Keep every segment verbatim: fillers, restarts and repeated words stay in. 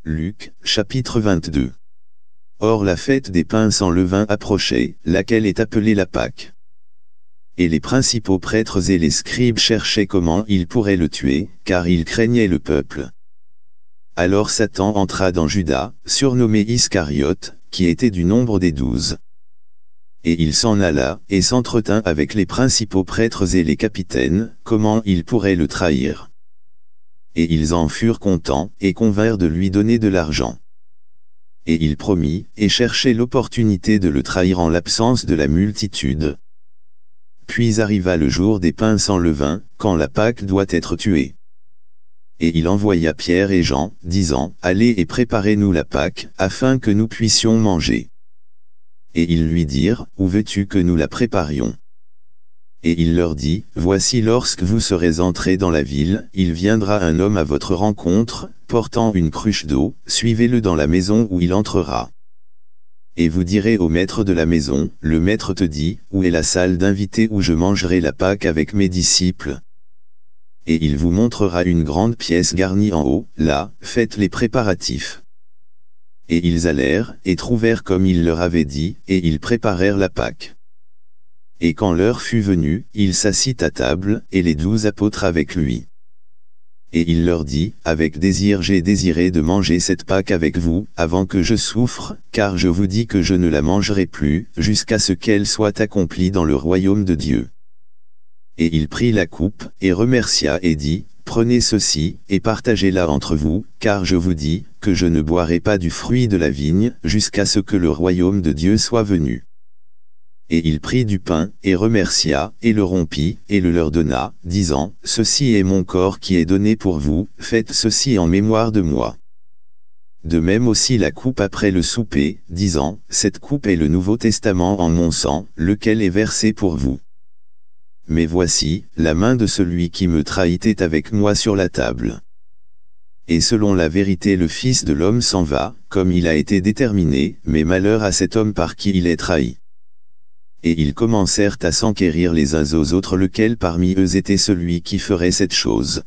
Luc, chapitre vingt-deux. Or la fête des pains sans levain approchait, laquelle est appelée la Pâque. Et les principaux prêtres et les scribes cherchaient comment ils pourraient le tuer, car ils craignaient le peuple. Alors Satan entra dans Judas, surnommé Iscariote, qui était du nombre des douze. Et il s'en alla, et s'entretint avec les principaux prêtres et les capitaines, comment ils pourraient le trahir. Et ils en furent contents, et convinrent de lui donner de l'argent. Et il promit, et cherchait l'opportunité de le trahir en l'absence de la multitude. Puis arriva le jour des pains sans levain, quand la Pâque doit être tuée. Et il envoya Pierre et Jean, disant, allez et préparez-nous la Pâque, afin que nous puissions manger. Et ils lui dirent, où veux-tu que nous la préparions? Et il leur dit, voici lorsque vous serez entrés dans la ville, il viendra un homme à votre rencontre, portant une cruche d'eau, suivez-le dans la maison où il entrera. Et vous direz au maître de la maison, le maître te dit, où est la salle d'invités où je mangerai la Pâque avec mes disciples? Et il vous montrera une grande pièce garnie en haut, là, faites les préparatifs. Et ils allèrent, et trouvèrent comme il leur avait dit, et ils préparèrent la Pâque. Et quand l'heure fut venue, il s'assit à table, et les douze apôtres avec lui. Et il leur dit, avec désir j'ai désiré de manger cette Pâque avec vous, avant que je souffre, car je vous dis que je ne la mangerai plus, jusqu'à ce qu'elle soit accomplie dans le royaume de Dieu. Et il prit la coupe, et remercia et dit, prenez ceci, et partagez-la entre vous, car je vous dis, que je ne boirai pas du fruit de la vigne, jusqu'à ce que le royaume de Dieu soit venu. Et il prit du pain, et remercia, et le rompit, et le leur donna, disant, ceci est mon corps qui est donné pour vous, faites ceci en mémoire de moi. De même aussi la coupe après le souper, disant, cette coupe est le Nouveau Testament en mon sang, lequel est versé pour vous. Mais voici, la main de celui qui me trahit est avec moi sur la table. Et selon la vérité le Fils de l'homme s'en va, comme il a été déterminé, mais malheur à cet homme par qui il est trahi. Et ils commencèrent à s'enquérir les uns aux autres lequel parmi eux était celui qui ferait cette chose.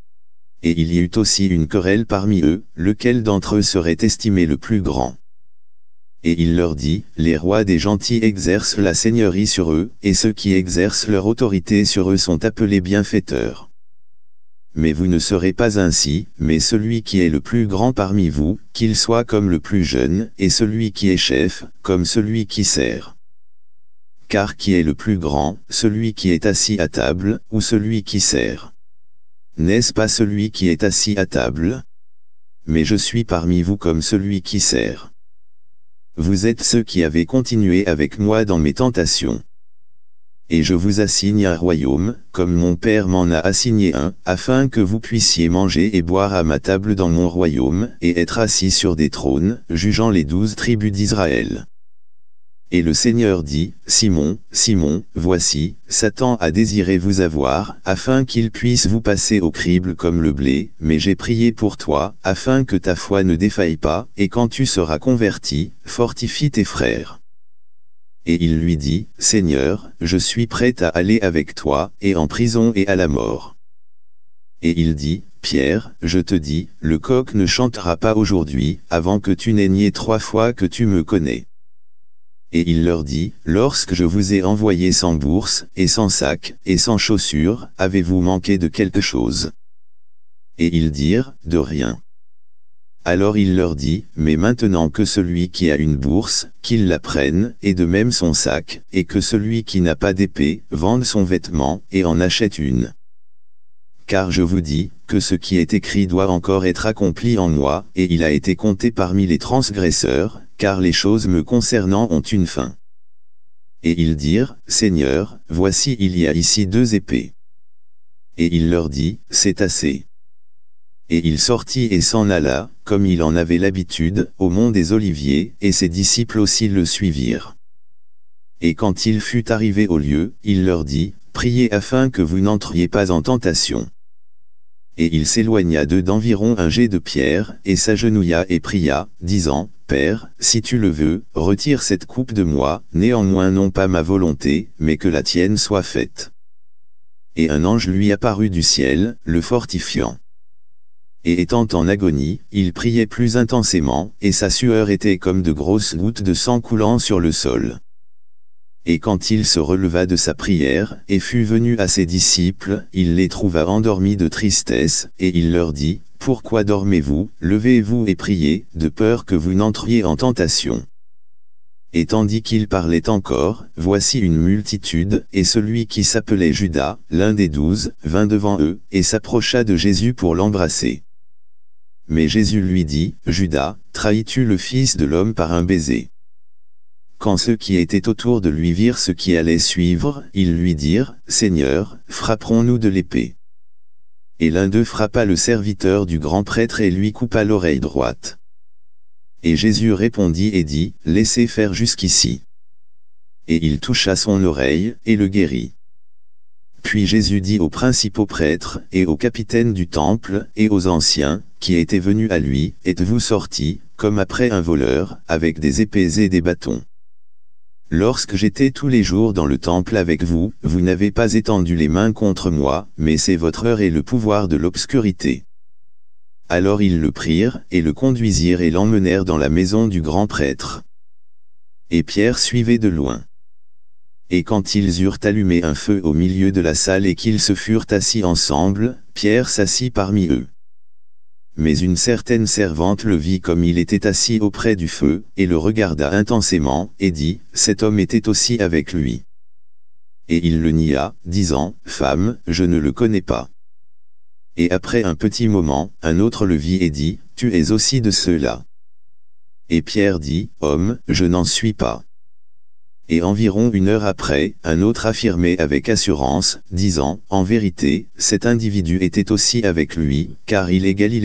Et il y eut aussi une querelle parmi eux, lequel d'entre eux serait estimé le plus grand. Et il leur dit, les rois des gentils exercent la seigneurie sur eux, et ceux qui exercent leur autorité sur eux sont appelés bienfaiteurs. Mais vous ne serez pas ainsi, mais celui qui est le plus grand parmi vous, qu'il soit comme le plus jeune, et celui qui est chef, comme celui qui sert. Car qui est le plus grand, celui qui est assis à table, ou celui qui sert? N'est-ce pas celui qui est assis à table? Mais je suis parmi vous comme celui qui sert. Vous êtes ceux qui avez continué avec moi dans mes tentations. Et je vous assigne un royaume, comme mon Père m'en a assigné un, afin que vous puissiez manger et boire à ma table dans mon royaume, et être assis sur des trônes, jugeant les douze tribus d'Israël. Et le Seigneur dit, Simon, Simon, voici, Satan a désiré vous avoir, afin qu'il puisse vous passer au crible comme le blé, mais j'ai prié pour toi, afin que ta foi ne défaille pas, et quand tu seras converti, fortifie tes frères. Et il lui dit, Seigneur, je suis prêt à aller avec toi, et en prison et à la mort. Et il dit, Pierre, je te dis, le coq ne chantera pas aujourd'hui, avant que tu n'aies nié trois fois que tu me connais. Et il leur dit, lorsque je vous ai envoyé sans bourse, et sans sac, et sans chaussures, avez-vous manqué de quelque chose? Et ils dirent, de rien. Alors il leur dit, mais maintenant que celui qui a une bourse, qu'il la prenne, et de même son sac, et que celui qui n'a pas d'épée, vende son vêtement, et en achète une. Car je vous dis, que ce qui est écrit doit encore être accompli en moi, et il a été compté parmi les transgresseurs, car les choses me concernant ont une fin. Et ils dirent, Seigneur, voici il y a ici deux épées. Et il leur dit, c'est assez. Et il sortit et s'en alla, comme il en avait l'habitude, au mont des Oliviers, et ses disciples aussi le suivirent. Et quand il fut arrivé au lieu, il leur dit, priez afin que vous n'entriez pas en tentation. Et il s'éloigna d'eux d'environ un jet de pierre, et s'agenouilla et pria, disant, Père, si tu le veux, retire cette coupe de moi, néanmoins non pas ma volonté, mais que la tienne soit faite. Et un ange lui apparut du ciel, le fortifiant. Et étant en agonie, il priait plus intensément, et sa sueur était comme de grosses gouttes de sang coulant sur le sol. Et quand il se releva de sa prière, et fut venu à ses disciples, il les trouva endormis de tristesse, et il leur dit, « Pourquoi dormez-vous? Levez-vous et priez, de peur que vous n'entriez en tentation. » Et tandis qu'il parlait encore, voici une multitude, et celui qui s'appelait Judas, l'un des douze, vint devant eux, et s'approcha de Jésus pour l'embrasser. Mais Jésus lui dit, « Judas, trahis-tu le Fils de l'homme par un baiser ?» Quand ceux qui étaient autour de lui virent ce qui allait suivre, ils lui dirent, « Seigneur, frapperons-nous de l'épée ?» Et l'un d'eux frappa le serviteur du grand prêtre et lui coupa l'oreille droite. Et Jésus répondit et dit, « Laissez faire jusqu'ici. » Et il toucha son oreille, et le guérit. Puis Jésus dit aux principaux prêtres, et aux capitaines du temple, et aux anciens, qui étaient venus à lui, « Êtes-vous sortis, comme après un voleur, avec des épées et des bâtons? Lorsque j'étais tous les jours dans le temple avec vous, vous n'avez pas étendu les mains contre moi, mais c'est votre heure et le pouvoir de l'obscurité. » Alors ils le prirent, et le conduisirent et l'emmenèrent dans la maison du grand prêtre. Et Pierre suivait de loin. Et quand ils eurent allumé un feu au milieu de la salle et qu'ils se furent assis ensemble, Pierre s'assit parmi eux. Mais une certaine servante le vit comme il était assis auprès du feu, et le regarda intensément, et dit, « Cet homme était aussi avec lui. » Et il le nia, disant, « Femme, je ne le connais pas. » Et après un petit moment, un autre le vit et dit, « Tu es aussi de ceux-là. » Et Pierre dit, « Homme, je n'en suis pas. » Et environ une heure après, un autre affirmait avec assurance, disant, « En vérité, cet individu était aussi avec lui, car il est galiléen. »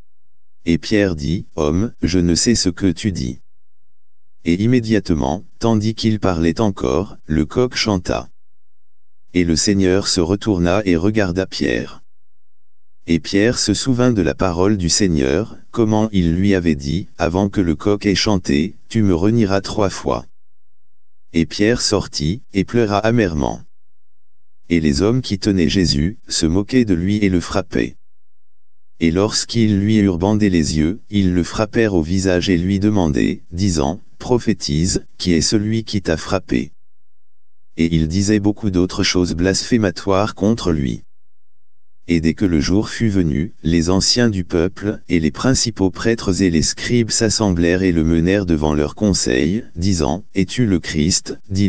Et Pierre dit, « Homme, je ne sais ce que tu dis. » Et immédiatement, tandis qu'il parlait encore, le coq chanta. Et le Seigneur se retourna et regarda Pierre. Et Pierre se souvint de la parole du Seigneur, comment il lui avait dit, « Avant que le coq ait chanté, tu me renieras trois fois. » Et Pierre sortit, et pleura amèrement. Et les hommes qui tenaient Jésus, se moquaient de lui et le frappaient. Et lorsqu'ils lui eurent bandé les yeux, ils le frappèrent au visage et lui demandaient, disant, « Prophétise, qui est celui qui t'a frappé? » Et ils disaient beaucoup d'autres choses blasphématoires contre lui. Et dès que le jour fut venu, les anciens du peuple, et les principaux prêtres et les scribes s'assemblèrent et le menèrent devant leur conseil, disant, « Es-tu le Christ? Dis-le-nous. »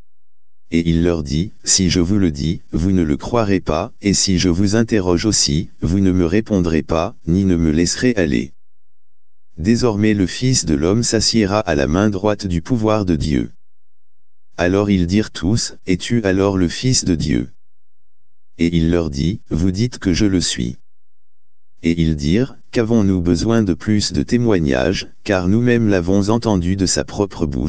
Et il leur dit, « Si je vous le dis, vous ne le croirez pas, et si je vous interroge aussi, vous ne me répondrez pas, ni ne me laisserez aller. Désormais le Fils de l'homme s'assiera à la main droite du pouvoir de Dieu. » Alors ils dirent tous, « Es-tu alors le Fils de Dieu? » Et il leur dit, « Vous dites que je le suis. » Et ils dirent, « Qu'avons-nous besoin de plus de témoignages, car nous-mêmes l'avons entendu de sa propre bouche. »